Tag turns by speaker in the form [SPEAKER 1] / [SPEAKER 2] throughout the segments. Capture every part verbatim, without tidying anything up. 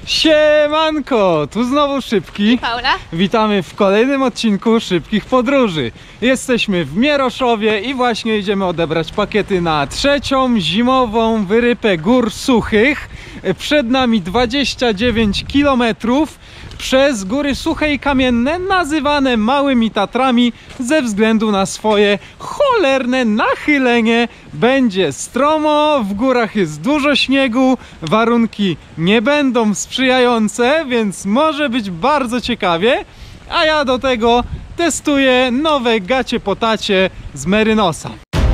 [SPEAKER 1] Siemanko, tu znowu Szybki
[SPEAKER 2] i Paula.
[SPEAKER 1] Witamy w kolejnym odcinku Szybkich Podróży. Jesteśmy w Mieroszowie i właśnie idziemy odebrać pakiety na trzecią zimową wyrypę gór suchych. Przed nami dwadzieścia dziewięć kilometrów przez góry suche i kamienne, nazywane Małymi Tatrami ze względu na swoje cholerne nachylenie. Będzie stromo, w górach jest dużo śniegu, warunki nie będą sprzyjające, więc może być bardzo ciekawie. A ja do tego testuję nowe gacie po tacie z Merynosa.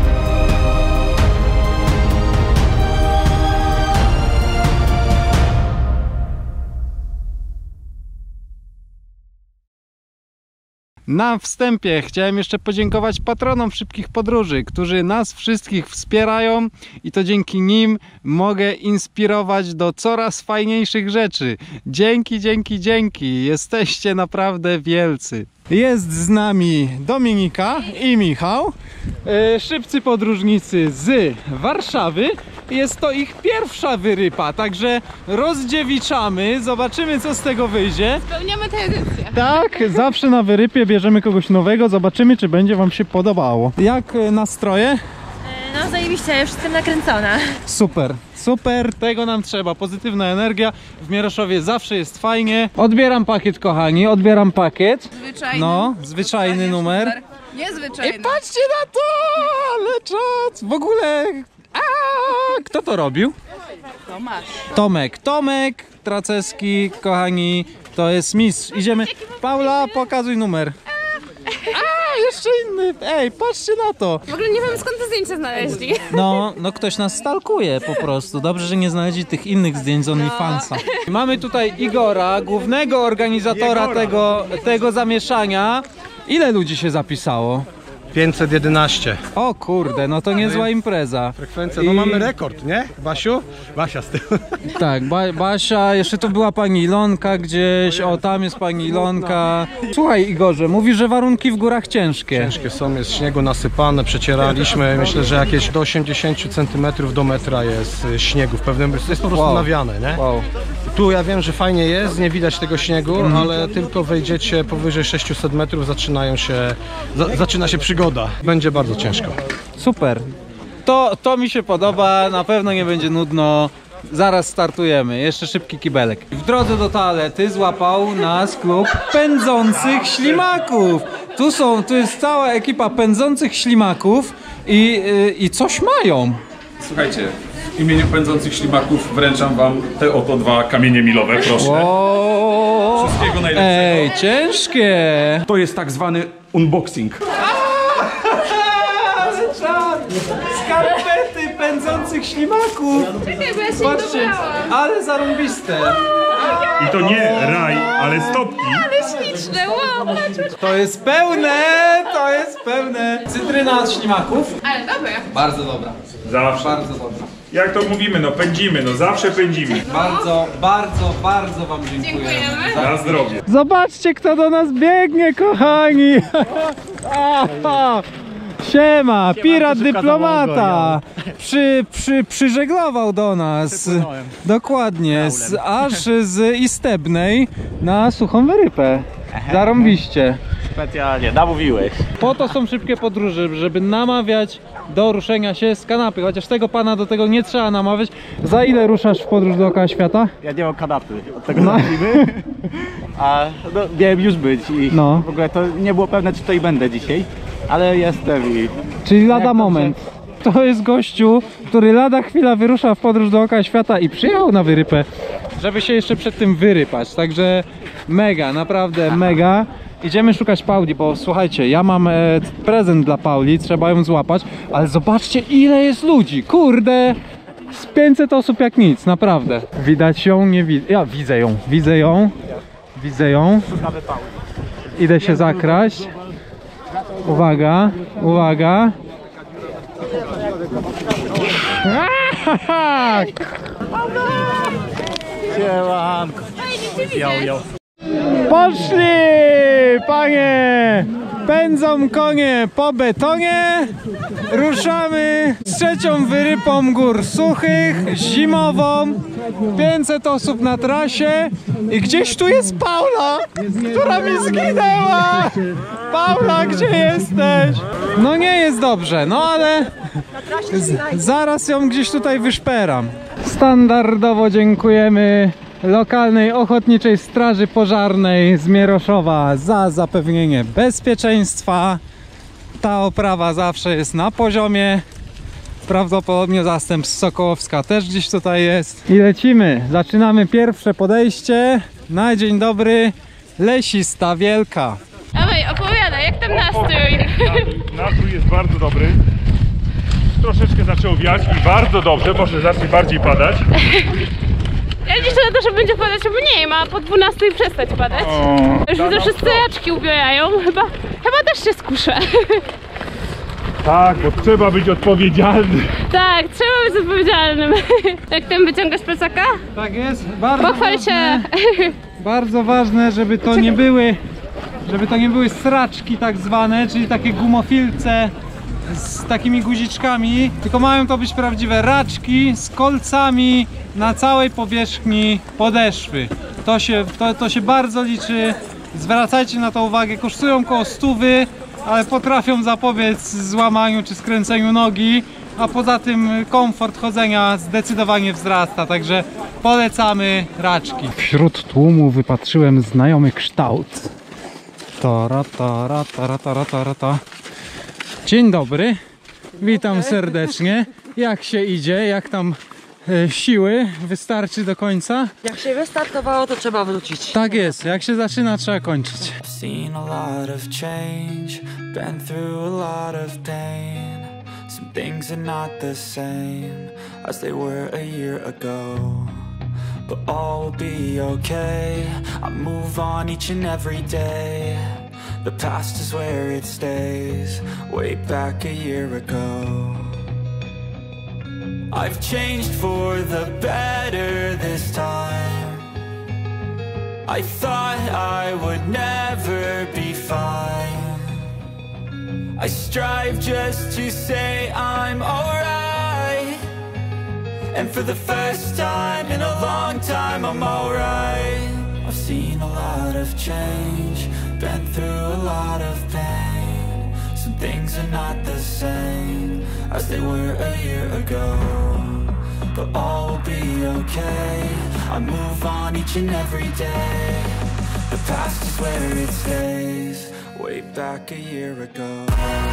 [SPEAKER 1] Na wstępie chciałem jeszcze podziękować patronom Szybkich Podróży, którzy nas wszystkich wspierają i to dzięki nim mogę inspirować do coraz fajniejszych rzeczy. Dzięki, dzięki, dzięki. Jesteście naprawdę wielcy. Jest z nami Dominika i Michał, szybcy podróżnicy z Warszawy. Jest to ich pierwsza wyrypa, także rozdziewiczamy, zobaczymy co z tego wyjdzie.
[SPEAKER 2] Spełniamy tę edycję.
[SPEAKER 1] Tak, zawsze na wyrypie bierzemy kogoś nowego, zobaczymy czy będzie wam się podobało. Jak nastroje?
[SPEAKER 2] No zajebiście, już jestem nakręcona.
[SPEAKER 1] Super, super, tego nam trzeba, pozytywna energia. W Mieroszowie zawsze jest fajnie. Odbieram pakiet, kochani, odbieram pakiet.
[SPEAKER 2] Zwyczajny.
[SPEAKER 1] No, zwyczajny numer.
[SPEAKER 2] Niezwyczajny.
[SPEAKER 1] I patrzcie na to, ale czad, w ogóle... A, kto to robił?
[SPEAKER 2] Tomasz.
[SPEAKER 1] Tomek, Tomek Traceski, kochani, to jest mistrz. Idziemy. Paula, pokazuj numer. A, jeszcze inny. Ej, patrzcie na to.
[SPEAKER 2] W ogóle nie wiem skąd te zdjęcia znaleźli.
[SPEAKER 1] No, no ktoś nas stalkuje po prostu. Dobrze, że nie znaleźli tych innych zdjęć z OnlyFansa. No. Mamy tutaj Igora, głównego organizatora tego, tego zamieszania. Ile ludzi się zapisało?
[SPEAKER 3] pięćset jedenaście.
[SPEAKER 1] O kurde, no to niezła impreza.
[SPEAKER 3] Frekwencja, no I... mamy rekord, nie? Basiu? Basia z tyłu.
[SPEAKER 1] Tak, ba Basia, jeszcze tu była pani Ilonka gdzieś, o tam jest pani Ilonka. Słuchaj Igorze, mówisz, że warunki w górach ciężkie.
[SPEAKER 3] Ciężkie są, jest śniegu nasypane, przecieraliśmy, myślę, że jakieś do osiemdziesięciu centymetrów do metra jest śniegu w pewnym, jest po prostu wow. nawiane, nie? Wow. Tu ja wiem, że fajnie jest, nie widać tego śniegu, mm. ale tylko wejdziecie powyżej sześciuset metrów, zaczynają się, za, zaczyna się przygoda. Będzie bardzo ciężko.
[SPEAKER 1] Super. To, to mi się podoba, na pewno nie będzie nudno. Zaraz startujemy. Jeszcze szybki kibelek. W drodze do toalety złapał nas klub pędzących ślimaków. Tu są, tu jest cała ekipa pędzących ślimaków i, yy, i coś mają.
[SPEAKER 4] Słuchajcie, w imieniu pędzących ślimaków wręczam wam te oto dwa kamienie milowe, proszę.
[SPEAKER 1] Wow.
[SPEAKER 4] Wszystkiego najlepszego.
[SPEAKER 1] Ej, ciężkie.
[SPEAKER 4] To jest tak zwany unboxing.
[SPEAKER 1] Skarpety pędzących ślimaków.
[SPEAKER 2] Czekaj, bo ja się
[SPEAKER 1] patrzcie, ale zarąbiste.
[SPEAKER 4] I to nie raj, ale stopki.
[SPEAKER 2] Ale śliczne, wow.
[SPEAKER 1] To jest pełne, to jest pełne. Cytryna od ślimaków.
[SPEAKER 2] Ale dobre.
[SPEAKER 1] Bardzo dobra.
[SPEAKER 4] Zawsze.
[SPEAKER 1] Bardzo dobra.
[SPEAKER 4] Jak to mówimy, no pędzimy, no zawsze pędzimy.
[SPEAKER 1] Bardzo, bardzo, bardzo wam dziękuję.
[SPEAKER 2] Dziękujemy.
[SPEAKER 4] Na zdrowie.
[SPEAKER 1] Zobaczcie, kto do nas biegnie, kochani. Siema, pirat dyplomata. Przy, przy, przyżeglował do nas. Dokładnie, z, aż z Istebnej na suchą wyrypę. Zarąbiście.
[SPEAKER 5] Specjalnie, namówiłeś.
[SPEAKER 1] Po to są szybkie podróże, żeby namawiać do ruszenia się z kanapy. Chociaż tego pana do tego nie trzeba namawiać. Za ile ruszasz w podróż dookoła świata?
[SPEAKER 5] Ja nie mam kanapy, od tego no. zacznijmy. A no, miałem już być i no. w ogóle to nie było pewne, czy tutaj będę dzisiaj. Ale jestem i...
[SPEAKER 1] Czyli lada moment. To jest gościu, który lada chwila wyrusza w podróż dookoła świata i przyjechał na wyrypę, żeby się jeszcze przed tym wyrypać. Także mega, naprawdę mega. Idziemy szukać Pauli, bo słuchajcie, ja mam e, prezent dla Pauli, trzeba ją złapać. Ale zobaczcie, ile jest ludzi, kurde! Z pięćset osób jak nic, naprawdę. Widać ją? Nie widzę. Ja widzę ją, widzę ją. Widzę ją. Idę się zakraść. Uwaga, uwaga.
[SPEAKER 5] Siemanko. Yo, yo.
[SPEAKER 1] Poszli, panie! Pędzą konie po betonie. Ruszamy z trzecią wyrypą Gór Suchych, zimową. pięćset osób na trasie i gdzieś tu jest Paula, która mi zginęła. Paula, gdzie jesteś? No nie jest dobrze, no ale z zaraz ją gdzieś tutaj wyszperam. Standardowo dziękujemy lokalnej Ochotniczej Straży Pożarnej z Mieroszowa za zapewnienie bezpieczeństwa. Ta oprawa zawsze jest na poziomie. Prawdopodobnie zastęp z Sokołowska też gdzieś tutaj jest. I lecimy. Zaczynamy pierwsze podejście. Na dzień dobry, Lesista Wielka.
[SPEAKER 2] Dawaj, opowiadaj, jak tam nastrój?
[SPEAKER 6] Nastrój jest bardzo dobry. Troszeczkę zaczęło wiać i bardzo dobrze, może zacznie bardziej padać.
[SPEAKER 2] Ja liczę na to, że będzie padać, bo nie ma po dwunastej przestać padać.
[SPEAKER 6] O,
[SPEAKER 2] Już widzę, że straczki ubierają. Chyba, chyba też się skuszę.
[SPEAKER 6] tak, bo trzeba być odpowiedzialny.
[SPEAKER 2] Tak, trzeba być odpowiedzialnym. Jak tam wyciągasz plecaka?
[SPEAKER 1] Tak jest. Bardzo
[SPEAKER 2] Pochwal się.
[SPEAKER 1] Bardzo ważne, żeby to nie były, żeby to nie były straczki tak zwane, czyli takie gumofilce z takimi guziczkami, tylko mają to być prawdziwe raczki z kolcami na całej powierzchni podeszwy. To się, to, to się bardzo liczy. Zwracajcie na to uwagę. Kosztują koło stówy, ale potrafią zapobiec złamaniu czy skręceniu nogi, a poza tym komfort chodzenia zdecydowanie wzrasta, także polecamy raczki. Wśród tłumu wypatrzyłem znajomy kształt. Tara, tara, tara, tara, tara, tara. Dzień dobry, witam serdecznie. Jak się idzie? Jak tam e, siły? Wystarczy do końca?
[SPEAKER 7] Jak się wystartowało, to trzeba wrócić.
[SPEAKER 1] Tak jest, jak się zaczyna, trzeba kończyć.
[SPEAKER 8] Seen a lot of change, been through a lot of pain. Some things are not the same as they were a year ago, but all will be okay. I move on each and every day. The past is where it stays, way back a year ago. I've changed for the better this time. I thought I would never be fine. I strive just to say I'm alright, and for the first time in a long time I'm alright. I've seen a lot of change, been through a lot of pain. Some things are not the same as they were a year ago, but all will be okay. I move on each and every day. The past is where it stays, way back a year ago.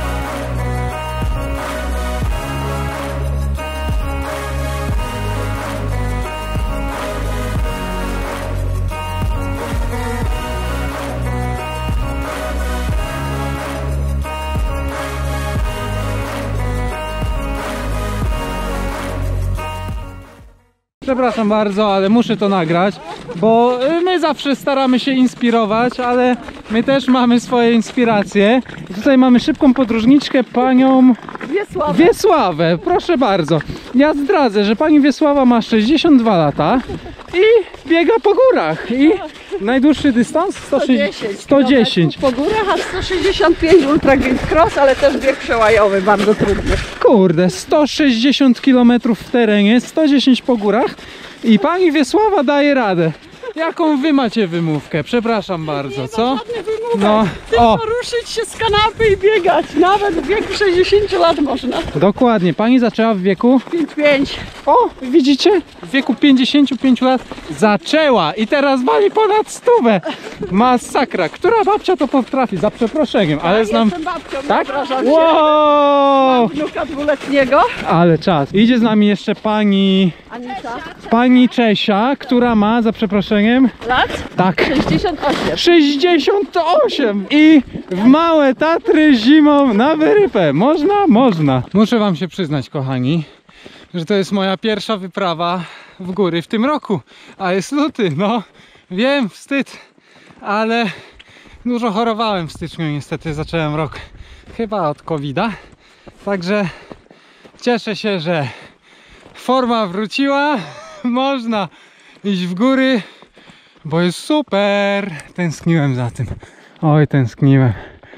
[SPEAKER 1] Przepraszam bardzo, ale muszę to nagrać, bo my zawsze staramy się inspirować, ale my też mamy swoje inspiracje. I tutaj mamy szybką podróżniczkę, panią
[SPEAKER 7] Wiesławę.
[SPEAKER 1] Wiesławę. Proszę bardzo. Ja zdradzę, że pani Wiesława ma sześćdziesiąt dwa lata i biega po górach. I najdłuższy dystans? sto dziesięć. sto dziesięć.
[SPEAKER 7] Po górach, a sto sześćdziesiąt pięć ultra cross, ale też bieg przełajowy, bardzo trudny.
[SPEAKER 1] Kurde, sto sześćdziesiąt kilometrów w terenie, sto dziesięć po górach i pani Wiesława daje radę. Jaką wy macie wymówkę? Przepraszam bardzo, co? No, o,
[SPEAKER 7] Ruszyć się z kanapy i biegać, nawet w wieku sześćdziesięciu lat można.
[SPEAKER 1] dokładnie. Pani zaczęła w wieku...
[SPEAKER 7] pięć pięć.
[SPEAKER 1] O, widzicie? W wieku pięćdziesięciu pięciu lat zaczęła i teraz wali ponad stówę. Masakra. Która babcia to potrafi? Za przeproszeniem, ale znam...
[SPEAKER 7] Jestem babcią,
[SPEAKER 1] Tak?
[SPEAKER 7] obrażam się.
[SPEAKER 1] Wow!
[SPEAKER 7] Wnuka dwuletniego.
[SPEAKER 1] Ale czas. Idzie z nami jeszcze pani...
[SPEAKER 7] Anita.
[SPEAKER 1] Pani Czesia, która ma, za przeproszeniem...
[SPEAKER 7] Lat?
[SPEAKER 1] Tak.
[SPEAKER 7] sześćdziesiąt osiem.
[SPEAKER 1] sześćdziesiąt osiem i w Małe Tatry zimą na wyrypę. Można? Można. Muszę wam się przyznać, kochani, że to jest moja pierwsza wyprawa w góry w tym roku. A jest luty, no wiem, wstyd, ale dużo chorowałem w styczniu, niestety zacząłem rok chyba od kowida. Także cieszę się, że forma wróciła. Można iść w góry, bo jest super. Tęskniłem za tym. Oj, tęskniłem.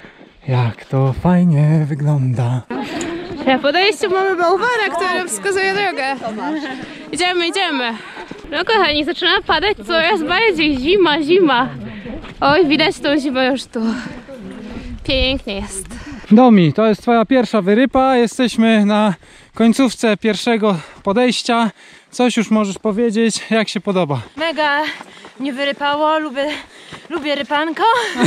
[SPEAKER 1] Jak to fajnie wygląda.
[SPEAKER 2] Na podejściu mamy bałwana, który wskazuje drogę. Idziemy, idziemy. No kochani, zaczyna padać coraz bardziej. Zima, zima. Oj, widać tą zimę już tu. Pięknie jest.
[SPEAKER 1] Domi, to jest twoja pierwsza wyrypa. Jesteśmy na końcówce pierwszego podejścia. Coś już możesz powiedzieć, jak się podoba?
[SPEAKER 9] Mega mnie wyrypało, lubię, lubię rypanko.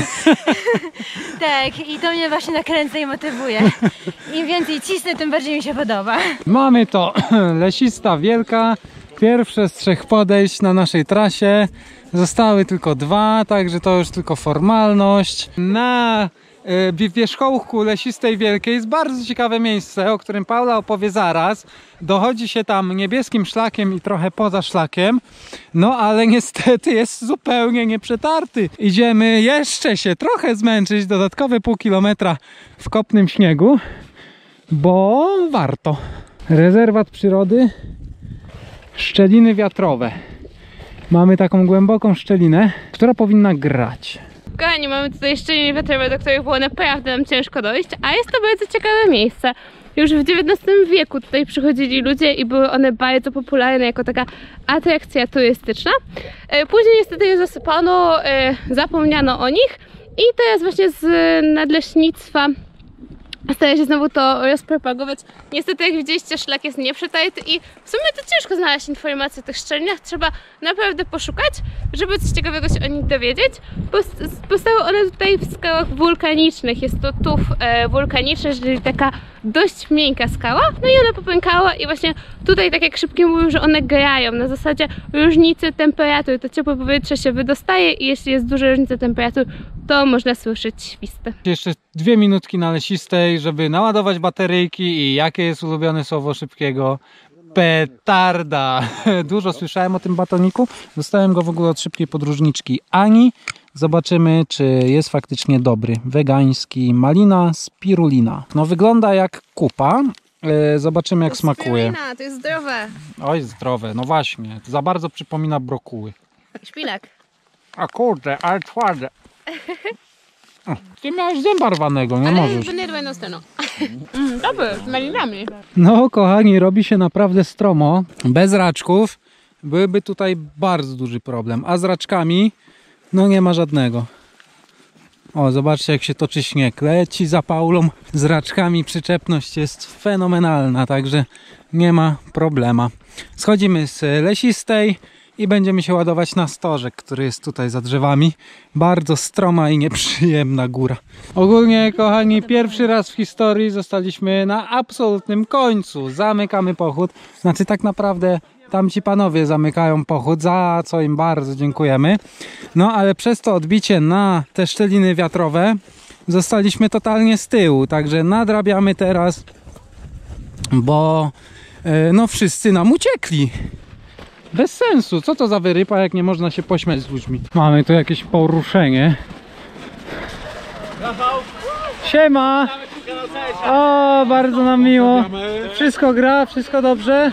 [SPEAKER 9] Tak, i to mnie właśnie nakręca i motywuje. Im więcej cisnę, tym bardziej mi się podoba.
[SPEAKER 1] Mamy to Lesista Wielka. Pierwsze z trzech podejść na naszej trasie. Zostały tylko dwa, także to już tylko formalność. Na w wierzchołku Lesistej Wielkiej jest bardzo ciekawe miejsce, o którym Paula opowie zaraz. Dochodzi się tam niebieskim szlakiem i trochę poza szlakiem, no ale niestety jest zupełnie nieprzetarty. Idziemy jeszcze się trochę zmęczyć, dodatkowe pół kilometra w kopnym śniegu, bo warto. Rezerwat przyrody, szczeliny wiatrowe. Mamy taką głęboką szczelinę, która powinna grać.
[SPEAKER 2] Kochani, mamy tutaj szczeliny wiatrowe, do których było naprawdę nam ciężko dojść, a jest to bardzo ciekawe miejsce. Już w dziewiętnastym wieku tutaj przychodzili ludzie i były one bardzo popularne jako taka atrakcja turystyczna. Później niestety je zasypano, zapomniano o nich i teraz właśnie z nadleśnictwa stara się znowu to rozpropagować. Niestety, jak widzieliście, szlak jest nieprzetarty i w sumie to ciężko znaleźć informacje o tych szczelinach. Trzeba naprawdę poszukać, żeby coś ciekawego się o nich dowiedzieć. Powstały one tutaj w skałach wulkanicznych. Jest to tuf e, wulkaniczny, czyli taka dość miękka skała. No i ona popękała i właśnie tutaj, tak jak Szybki mówił, że one grają na zasadzie różnicy temperatur. To ciepłe powietrze się wydostaje i jeśli jest duża różnica temperatur, to można słyszeć świsty.
[SPEAKER 1] Jeszcze dwie minutki na Lesistej, żeby naładować bateryjki. I jakie jest ulubione słowo Szybkiego? Petarda. Dużo słyszałem o tym batoniku. Dostałem go w ogóle od szybkiej podróżniczki Ani. Zobaczymy, czy jest faktycznie dobry. Wegański, malina, spirulina. No wygląda jak kupa. Zobaczymy, jak to smakuje.
[SPEAKER 2] Spirulina, to jest zdrowe.
[SPEAKER 1] Oj, zdrowe. No właśnie. Za bardzo przypomina brokuły.
[SPEAKER 2] Szpilak.
[SPEAKER 1] A kurde, ale twarde. O, ty miałeś zęba rwanego, nie możesz.
[SPEAKER 2] Ale nie stroną. Mm, dobry, z malinami.
[SPEAKER 1] No kochani, robi się naprawdę stromo. Bez raczków byłby tutaj bardzo duży problem. A z raczkami, no nie ma żadnego. O, zobaczcie, jak się toczy śnieg. Leci za Paulą z raczkami. Przyczepność jest fenomenalna, także nie ma problema. Schodzimy z Lesistej i będziemy się ładować na stożek, który jest tutaj za drzewami. Bardzo stroma i nieprzyjemna góra. Ogólnie, kochani, pierwszy raz w historii zostaliśmy na absolutnym końcu. Zamykamy pochód. Znaczy tak naprawdę tamci panowie zamykają pochód, za co im bardzo dziękujemy. No ale przez to odbicie na te szczeliny wiatrowe zostaliśmy totalnie z tyłu. Także nadrabiamy teraz, bo no wszyscy nam uciekli. Bez sensu. Co to za wyrypa, jak nie można się pośmiać z ludźmi? Mamy tu jakieś poruszenie. Siema! O, bardzo nam miło. Wszystko gra? Wszystko dobrze?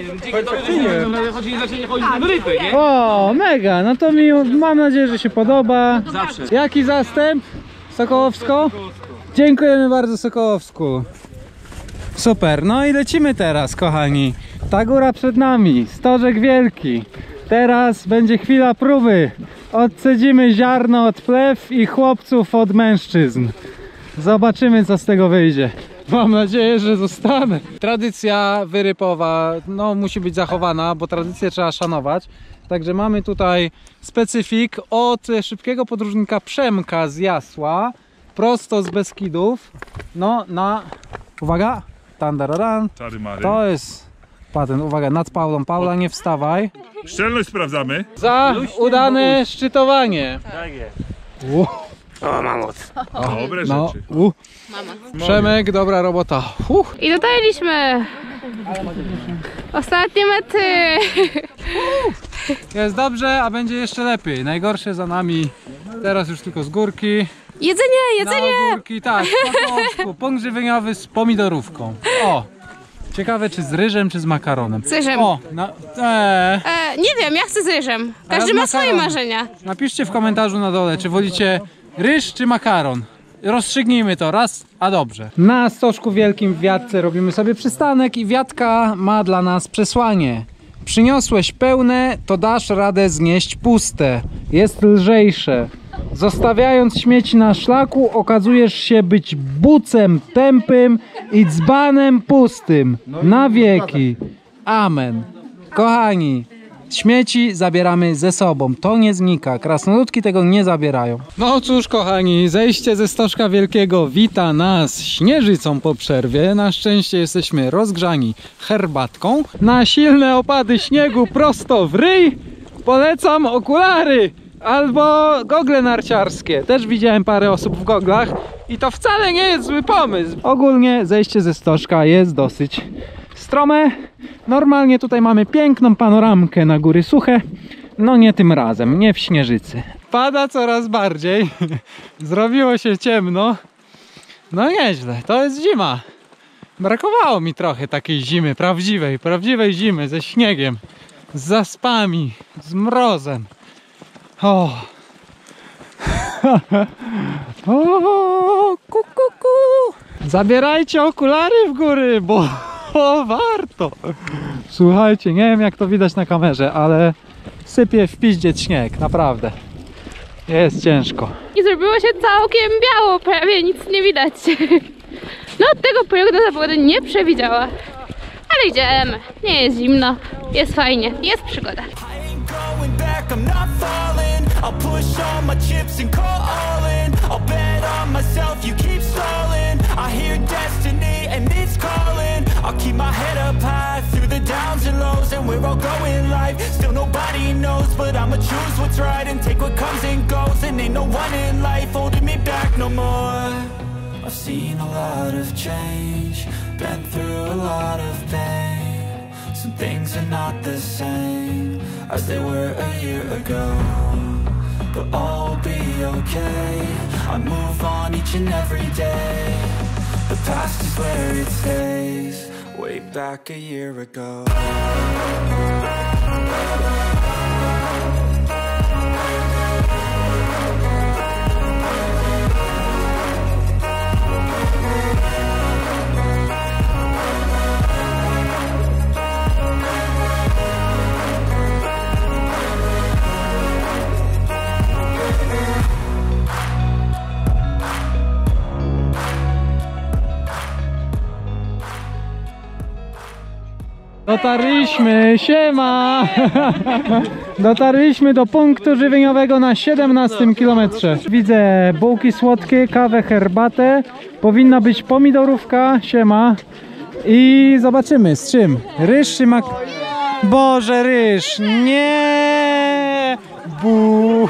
[SPEAKER 1] O, mega! No to miło. Mam nadzieję, że się podoba. Jaki zastęp? Sokołowsko? Dziękujemy bardzo, Sokołowsku. Super, no i lecimy teraz, kochani. Ta góra przed nami, Stożek Wielki. Teraz będzie chwila próby. Odcedzimy ziarno od plew i chłopców od mężczyzn. Zobaczymy, co z tego wyjdzie. Mam nadzieję, że zostanę. Tradycja wyrypowa no, musi być zachowana, bo tradycję trzeba szanować. Także mamy tutaj specyfik od szybkiego podróżnika Przemka z Jasła, prosto z Beskidów. No na... Uwaga! Tandararan. To jest patent. Uwaga, nad Paulą. Paula, nie wstawaj.
[SPEAKER 6] Szczelność sprawdzamy.
[SPEAKER 1] Za udane szczytowanie.
[SPEAKER 6] Tak jest.
[SPEAKER 1] U.
[SPEAKER 6] O, mam moc. Dobre
[SPEAKER 1] no,
[SPEAKER 6] rzeczy.
[SPEAKER 1] U. Przemek, dobra robota. Uh.
[SPEAKER 2] I dotarliśmy. Ostatnie metry.
[SPEAKER 1] Jest dobrze, a będzie jeszcze lepiej. Najgorsze za nami. Teraz już tylko z górki.
[SPEAKER 2] Jedzenie, jedzenie!
[SPEAKER 1] Na górki, tak, po punkt żywieniowy z pomidorówką. O! Ciekawe, czy z ryżem, czy z makaronem.
[SPEAKER 2] Z ryżem.
[SPEAKER 1] O! Na, e,
[SPEAKER 2] e, nie wiem, ja chcę z ryżem. Każdy ma swoje marzenia.
[SPEAKER 1] Napiszcie w komentarzu na dole, czy wolicie ryż, czy makaron. rozstrzygnijmy to raz, a dobrze. Na Stożku Wielkim w Wiatce robimy sobie przystanek i Wiatka ma dla nas przesłanie. Przyniosłeś pełne, to dasz radę znieść puste. Jest lżejsze. Zostawiając śmieci na szlaku, okazujesz się być bucem tępym i dzbanem pustym. Na wieki. Amen. Kochani, śmieci zabieramy ze sobą. To nie znika. Krasnoludki tego nie zabierają. No cóż, kochani, zejście ze Stożka Wielkiego wita nas śnieżycą po przerwie. Na szczęście jesteśmy rozgrzani herbatką. Na silne opady śniegu prosto w ryj polecam okulary albo gogle narciarskie. Też widziałem parę osób w goglach i to wcale nie jest zły pomysł. Ogólnie zejście ze Stożka jest dosyć strome. Normalnie tutaj mamy piękną panoramkę na góry suche. No nie tym razem, nie w Śnieżycy. Pada coraz bardziej. Zrobiło się ciemno. No nieźle, to jest zima. Brakowało mi trochę takiej zimy, prawdziwej, prawdziwej zimy ze śniegiem, z zaspami, z mrozem. O, o, ku, ku, ku. Zabierajcie okulary w góry, bo o, warto. Słuchajcie, nie wiem jak to widać na kamerze, ale sypie w piździec śnieg, naprawdę. Jest ciężko.
[SPEAKER 2] I zrobiło się całkiem biało, prawie nic nie widać. No tego prognoza pogody nie przewidziała. Ale idziemy, nie jest zimno, jest fajnie, jest przygoda.
[SPEAKER 8] I'll keep my head up high through the downs and lows, and we're all going live. Still nobody knows, but I'ma choose what's right and take what comes and goes. And ain't no one in life holding me back no more. I've seen a lot of change, been through a lot of pain. Some things are not the same as they were a year ago, but all will be okay. I move on each and every day. The past is where it stays, way back a year ago.
[SPEAKER 1] Dotarliśmy, siema! Dotarliśmy do punktu żywieniowego na siedemnastym kilometrze. Widzę bułki słodkie, kawę, herbatę. Powinna być pomidorówka, siema. I zobaczymy z czym. Ryż czy mak... Boże, ryż! Nie! Buu!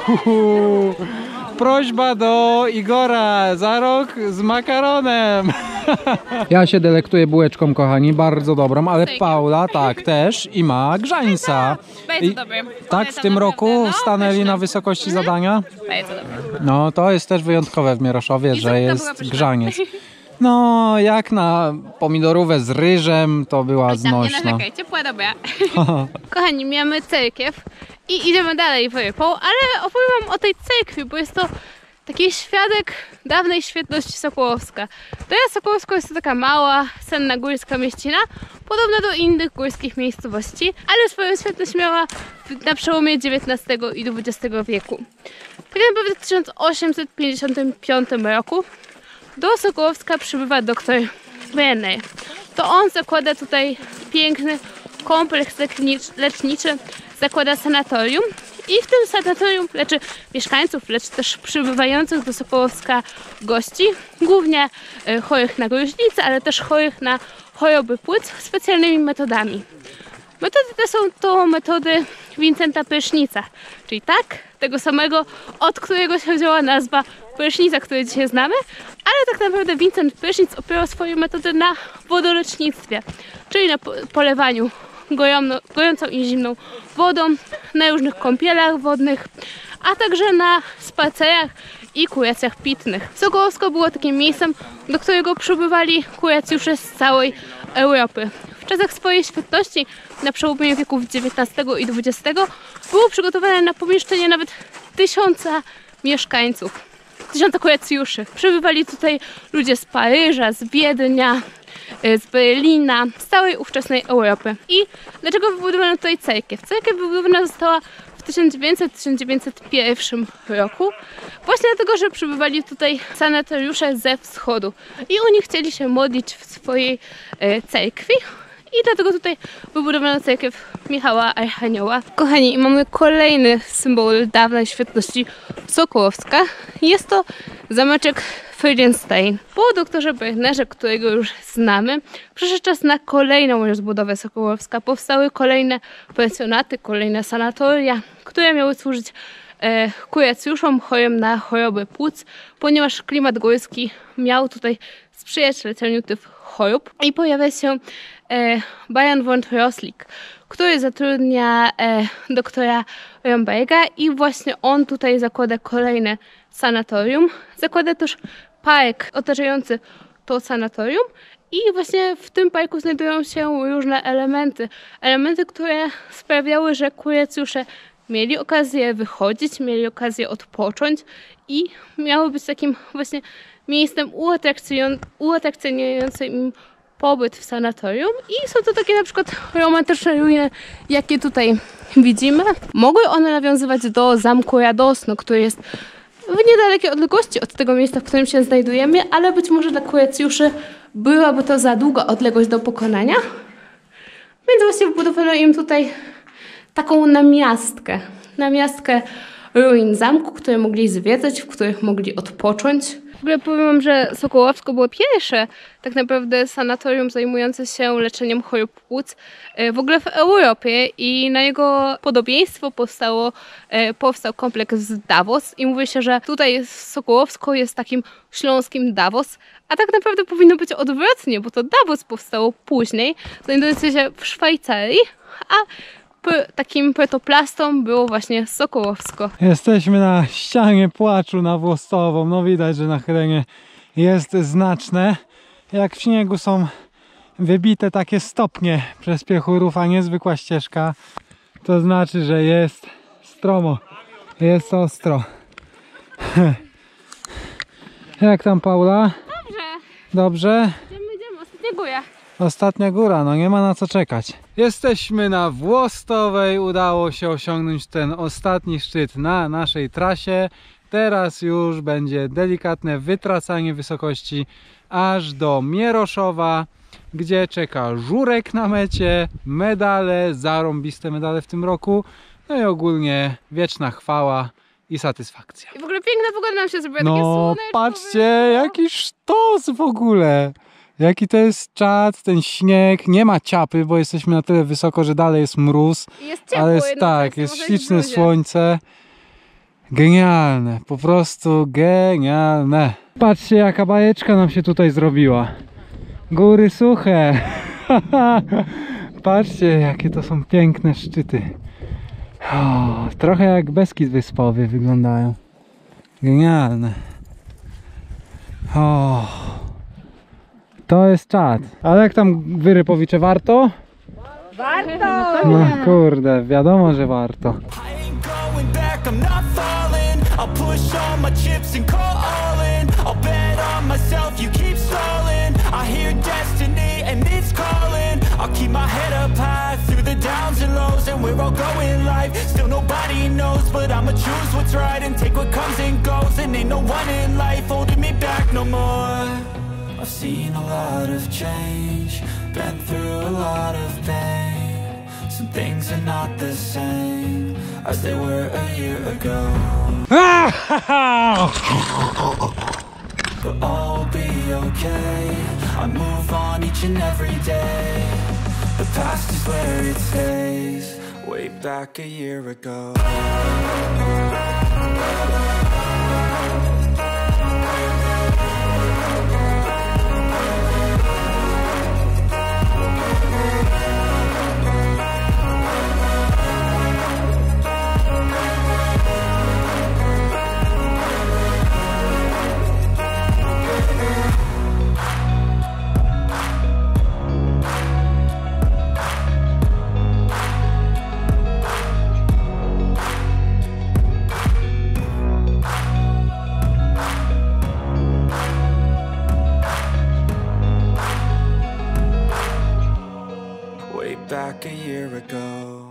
[SPEAKER 1] Prośba do Igora za rok z makaronem. Ja się delektuję bułeczką, kochani, bardzo dobrą, ale Paula tak też i ma grzańca.
[SPEAKER 2] Bardzo dobre.
[SPEAKER 1] Tak, w tym roku stanęli na wysokości zadania.
[SPEAKER 2] Bardzo dobre.
[SPEAKER 1] No to jest też wyjątkowe w Mieroszowie, że jest grzaniec. No jak na pomidorówę z ryżem to była znośna.
[SPEAKER 2] Nie narzekaj, ciepła, dobra. Kochani, mamy cerkiew i idziemy dalej wyrypą, ale opowiem wam o tej cerkwi, bo jest to taki świadek dawnej świetności Sokołowska. Teraz Sokołowsko jest to taka mała, senna górska mieścina, podobna do innych górskich miejscowości, ale swoją świetność miała na przełomie dziewiętnastego i dwudziestego wieku. Tak naprawdę w tysiąc osiemset pięćdziesiątym piątym roku do Sokołowska przybywa doktor Brenner. To on zakłada tutaj piękny kompleks leczniczy, zakłada sanatorium i w tym sanatorium leczy mieszkańców, leczy też przybywających do Sokołowska gości, głównie chorych na gruźlicę, ale też chorych na choroby płuc specjalnymi metodami. Metody te są to metody Wincenta Prysznica, czyli tak, tego samego, od którego się wzięła nazwa prysznica, który dzisiaj znamy, ale tak naprawdę Wincent Prysznic opierał swoje metody na wodolecznictwie, czyli na polewaniu gojomno, gojącą i zimną wodą, na różnych kąpielach wodnych, a także na spacerach i kuracjach pitnych. Sokołowsko było takim miejscem, do którego przybywali kuracjusze z całej Europy. W czasach swojej świetności, na przełomie wieków dziewiętnastego i dwudziestego, było przygotowane na pomieszczenie nawet tysiąca mieszkańców. tysiące kurecjuszy. Przybywali tutaj ludzie z Paryża, z Wiednia, z Berlina, z całej ówczesnej Europy. I dlaczego wybudowano tutaj cerkiew? Cerkiew wybudowana została w tysiąc dziewięćsetym do tysiąc dziewięćset pierwszego roku. Właśnie dlatego, że przybywali tutaj sanatariusze ze wschodu. I oni chcieli się modlić w swojej e, cerkwi. I dlatego tutaj wybudowano cerkiew Michała Archanioła. Kochani, mamy kolejny symbol dawnej świetności Sokołowska. Jest to zameczek Friedenstein. Po doktorze Bernerze, którego już znamy, przyszedł czas na kolejną rozbudowę Sokołowska. Powstały kolejne pensjonaty, kolejne sanatoria, które miały służyć e, kurecjuszom chorym na choroby płuc, ponieważ klimat górski miał tutaj sprzyjać leczeniu tych chorób. I pojawia się e, Baron von Roslik, który zatrudnia e, doktora Romberga i właśnie on tutaj zakłada kolejne sanatorium. Zakłada też park otaczający to sanatorium i właśnie w tym parku znajdują się różne elementy. Elementy, które sprawiały, że kurecjusze mieli okazję wychodzić, mieli okazję odpocząć i miały być takim właśnie miejscem uatrakcyjniającym im pobyt w sanatorium. I są to takie na przykład romantyczne ruiny, jakie tutaj widzimy. Mogły one nawiązywać do zamku Radosno, który jest w niedalekiej odległości od tego miejsca, w którym się znajdujemy, ale być może dla kurecjuszy byłaby to za długa odległość do pokonania. Więc właśnie wbudowano im tutaj taką namiastkę. Namiastkę ruin zamku, które mogli zwiedzać, w których mogli odpocząć. W ogóle powiem wam, że Sokołowsko było pierwsze tak naprawdę sanatorium zajmujące się leczeniem chorób płuc w ogóle w Europie i na jego podobieństwo powstało, powstał kompleks Davos i mówi się, że tutaj Sokołowsko jest takim śląskim Davos, a tak naprawdę powinno być odwrotnie, bo to Davos powstało później, znajdujące się w Szwajcarii, a takim protoplastą było właśnie Sokołowsko.
[SPEAKER 1] Jesteśmy na ścianie płaczu na Włostową. No widać, że nachylenie jest znaczne. Jak w śniegu są wybite takie stopnie przez piechurów, a nie zwykła ścieżka, to znaczy, że jest stromo, jest ostro. Jak tam, Paula?
[SPEAKER 2] Dobrze.
[SPEAKER 1] Dobrze?
[SPEAKER 2] Idziemy, idziemy, ostatnia góra.
[SPEAKER 1] Ostatnia góra, no nie ma na co czekać. Jesteśmy na Włostowej, udało się osiągnąć ten ostatni szczyt na naszej trasie. Teraz już będzie delikatne wytracanie wysokości aż do Mieroszowa, gdzie czeka żurek na mecie, medale, zarąbiste medale w tym roku, no i ogólnie wieczna chwała i satysfakcja.
[SPEAKER 2] I w ogóle piękna pogoda nam się zrobiła,
[SPEAKER 1] no,
[SPEAKER 2] takie słoneczko.
[SPEAKER 1] Patrzcie, jaki sztos w ogóle. Jaki to jest czad, ten śnieg, nie ma ciapy, bo jesteśmy na tyle wysoko, że dalej jest mróz.
[SPEAKER 2] Jest ciepło,
[SPEAKER 1] ale jest tak, jest śliczne słońce. Genialne, po prostu genialne. Patrzcie, jaka bajeczka nam się tutaj zrobiła. Góry suche. Patrzcie, jakie to są piękne szczyty. O, trochę jak Beskid Wyspowy wyglądają. Genialne. O. To jest czad. Ale jak tam Wyrypowicze, warto?
[SPEAKER 7] Warto!
[SPEAKER 1] No kurde, wiadomo, że warto.
[SPEAKER 8] I'll keep my head up high through the downs and lows, and we're all going live. Still nobody knows, but I'ma choose what's right and take what comes and goes. And ain't no one in life holding me back no more. I've seen a lot of change, been through a lot of pain. Some things are not the same as they were a year ago. But all will be okay. I move on each and every day. The past is where it stays. Way back a year ago. back a year ago.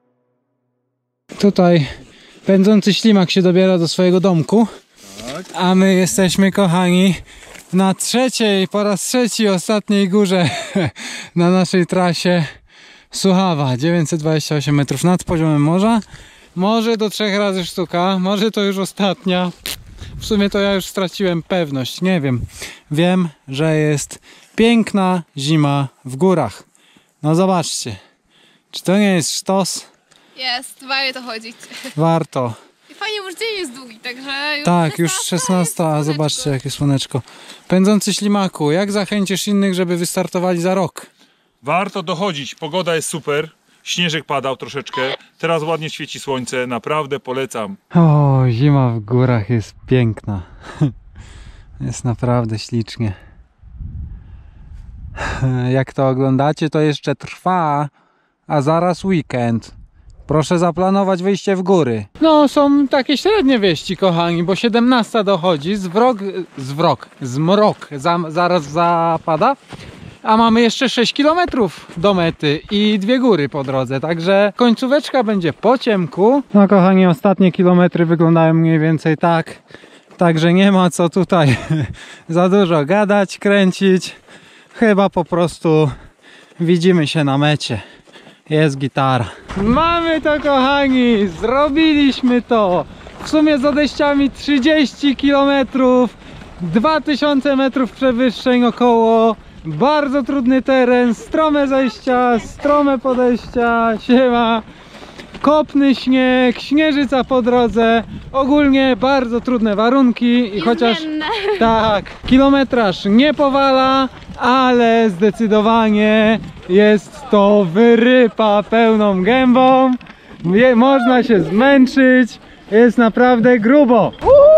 [SPEAKER 1] Tutaj pędzący ślimak się dobiera do swojego domku, a my jesteśmy, kochani, na trzeciej, po raz trzeci ostatniej górze na naszej trasie Suchawa, dziewięćset dwadzieścia osiem metrów nad poziomem morza. Może do trzech razy sztuka, może to już ostatnia. W sumie to ja już straciłem pewność, nie wiem. Wiem, że jest piękna zima w górach. No zobaczcie, czy to nie jest sztos?
[SPEAKER 2] Jest, warto chodzić.
[SPEAKER 1] Warto.
[SPEAKER 2] I fajnie, bo dzień jest długi, także już
[SPEAKER 1] Tak, już szesnasta, a zobaczcie jakie słoneczko. Pędzący ślimaku, jak zachęcisz innych, żeby wystartowali za rok?
[SPEAKER 6] Warto dochodzić, pogoda jest super, śnieżek padał troszeczkę, teraz ładnie świeci słońce, naprawdę polecam.
[SPEAKER 1] O, zima w górach jest piękna. Jest naprawdę ślicznie. Jak to oglądacie, to jeszcze trwa, a zaraz weekend. Proszę zaplanować wyjście w góry. No, są takie średnie wieści, kochani, bo siedemnasta dochodzi, zwrok, zwrok, zmrok za, zaraz zapada, a mamy jeszcze sześć kilometrów do mety i dwie góry po drodze, także końcóweczka będzie po ciemku. No, kochani, ostatnie kilometry wyglądają mniej więcej tak, także nie ma co tutaj za dużo gadać, kręcić. Chyba po prostu widzimy się na mecie. Jest gitara. Mamy to, kochani! Zrobiliśmy to! W sumie z odejściami trzydzieści kilometrów, dwa tysiące metrów przewyższeń około. Bardzo trudny teren, strome zejścia, strome podejścia, siema. Kopny śnieg, śnieżyca po drodze. Ogólnie bardzo trudne warunki. I chociaż tak, kilometraż nie powala, ale zdecydowanie jest to wyrypa pełną gębą. Je, można się zmęczyć. Jest naprawdę grubo.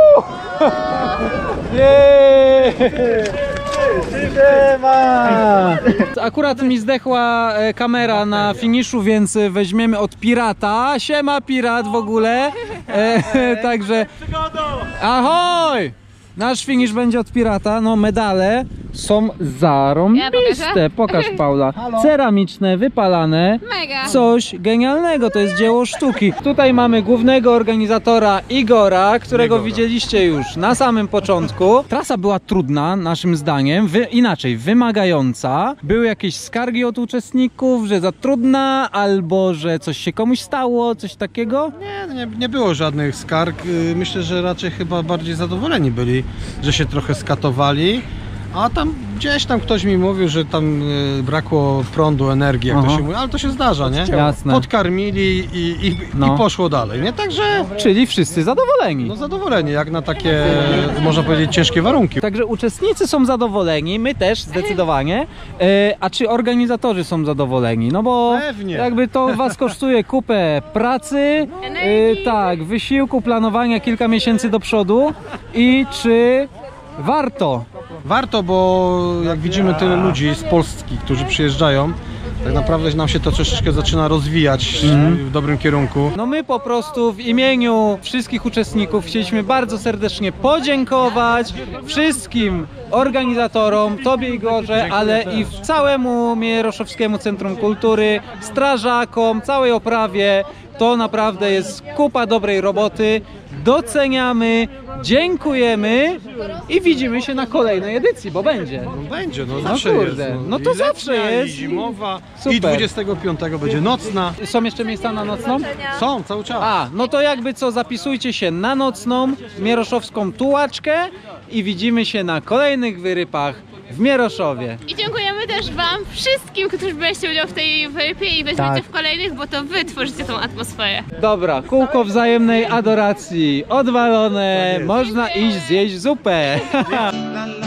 [SPEAKER 1] Siema! Akurat mi zdechła kamera na finiszu, więc weźmiemy od pirata. Siema, pirat w ogóle. E, także ahoj! Nasz finisz będzie od pirata. No, medale są zarąbiste.
[SPEAKER 2] Ja
[SPEAKER 1] pokaż, Paula. Ceramiczne, wypalane.
[SPEAKER 2] Mega.
[SPEAKER 1] Coś genialnego, to jest dzieło sztuki. Tutaj mamy głównego organizatora Igora, którego Igora. widzieliście już na samym początku. Trasa była trudna, naszym zdaniem, wy, inaczej, wymagająca. Były jakieś skargi od uczestników, że za trudna, albo że coś się komuś stało, coś takiego?
[SPEAKER 3] Nie, nie, nie było żadnych skarg. Myślę, że raczej chyba bardziej zadowoleni byli, że się trochę skatowali. A tam gdzieś tam ktoś mi mówił, że tam y, brakło prądu, energii, jak Aha. to się mówi, ale to się zdarza, nie?
[SPEAKER 1] Jasne.
[SPEAKER 3] Podkarmili i, i, no. i poszło dalej, nie? Także...
[SPEAKER 1] Czyli wszyscy zadowoleni.
[SPEAKER 3] No zadowoleni, jak na takie, można powiedzieć, ciężkie warunki.
[SPEAKER 1] Także uczestnicy są zadowoleni, my też zdecydowanie. E, a czy organizatorzy są zadowoleni? No bo
[SPEAKER 3] Pewnie.
[SPEAKER 1] jakby to was kosztuje kupę pracy, e, tak, wysiłku, planowania kilka miesięcy do przodu i czy warto?
[SPEAKER 3] Warto, bo jak widzimy tyle ludzi z Polski, którzy przyjeżdżają, tak naprawdę nam się to troszeczkę zaczyna rozwijać mm. w dobrym kierunku.
[SPEAKER 1] No my po prostu w imieniu wszystkich uczestników chcieliśmy bardzo serdecznie podziękować wszystkim organizatorom, Tobie, Igorze, ale i całemu Mieroszowskiemu Centrum Kultury, strażakom, całej oprawie. To naprawdę jest kupa dobrej roboty. Doceniamy, dziękujemy i widzimy się na kolejnej edycji, bo będzie.
[SPEAKER 3] No będzie, no zawsze
[SPEAKER 1] no
[SPEAKER 3] jest. No,
[SPEAKER 1] no to
[SPEAKER 3] letnia,
[SPEAKER 1] zawsze jest.
[SPEAKER 3] I zimowa,
[SPEAKER 1] Super.
[SPEAKER 3] i dwudziestego piątego będzie nocna.
[SPEAKER 1] Są jeszcze miejsca na nocną?
[SPEAKER 3] Są, cały czas.
[SPEAKER 1] A, no to jakby co, zapisujcie się na nocną Mieroszowską Tułaczkę i widzimy się na kolejnych wyrypach w Mieroszowie.
[SPEAKER 2] I dziękujemy też wam wszystkim, którzy braliście udział w tej wyrypie i weźmiecie
[SPEAKER 1] Tak.
[SPEAKER 2] w kolejnych, bo to wy tworzycie tą atmosferę.
[SPEAKER 1] Dobra, kółko wzajemnej adoracji odwalone, można iść zjeść zupę.